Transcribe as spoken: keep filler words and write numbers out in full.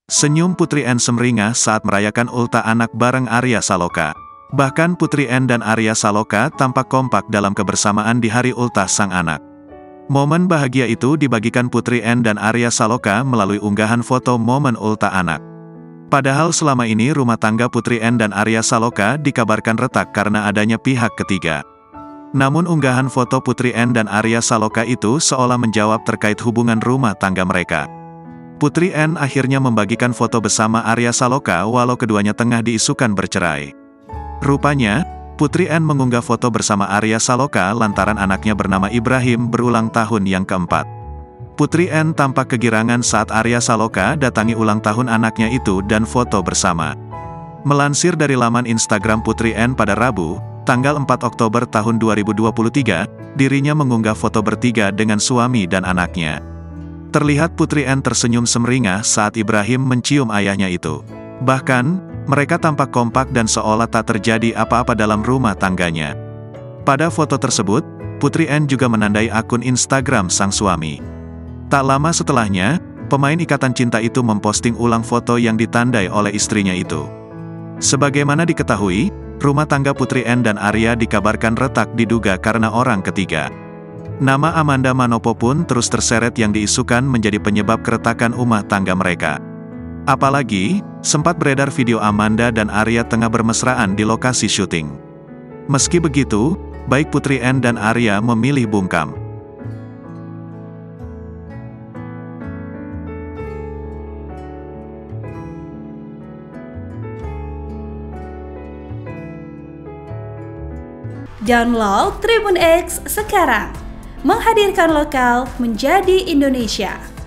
Senyum Putri N semeringah saat merayakan ulta anak bareng Arya Saloka. Bahkan Putri N dan Arya Saloka tampak kompak dalam kebersamaan di hari ultah sang anak. Momen bahagia itu dibagikan Putri N dan Arya Saloka melalui unggahan foto momen ulta anak. Padahal selama ini rumah tangga Putri N dan Arya Saloka dikabarkan retak karena adanya pihak ketiga. Namun unggahan foto Putri N dan Arya Saloka itu seolah menjawab terkait hubungan rumah tangga mereka. Putri N akhirnya membagikan foto bersama Arya Saloka walau keduanya tengah diisukan bercerai. Rupanya, Putri N mengunggah foto bersama Arya Saloka lantaran anaknya bernama Ibrahim berulang tahun yang keempat. Putri N tampak kegirangan saat Arya Saloka datangi ulang tahun anaknya itu dan foto bersama. Melansir dari laman Instagram Putri N pada Rabu, tanggal empat Oktober tahun dua ribu dua puluh tiga, dirinya mengunggah foto bertiga dengan suami dan anaknya. Terlihat Putri N tersenyum semeringah saat Ibrahim mencium ayahnya itu. Bahkan, mereka tampak kompak dan seolah tak terjadi apa-apa dalam rumah tangganya. Pada foto tersebut, Putri N juga menandai akun Instagram sang suami. Tak lama setelahnya, pemain ikatan cinta itu memposting ulang foto yang ditandai oleh istrinya itu. Sebagaimana diketahui, rumah tangga Putri N dan Arya dikabarkan retak diduga karena orang ketiga. Nama Amanda Manopo pun terus terseret yang diisukan menjadi penyebab keretakan rumah tangga mereka. Apalagi, sempat beredar video Amanda dan Arya tengah bermesraan di lokasi syuting. Meski begitu, baik Putri N dan Arya memilih bungkam. Download Tribun X sekarang, menghadirkan lokal menjadi Indonesia.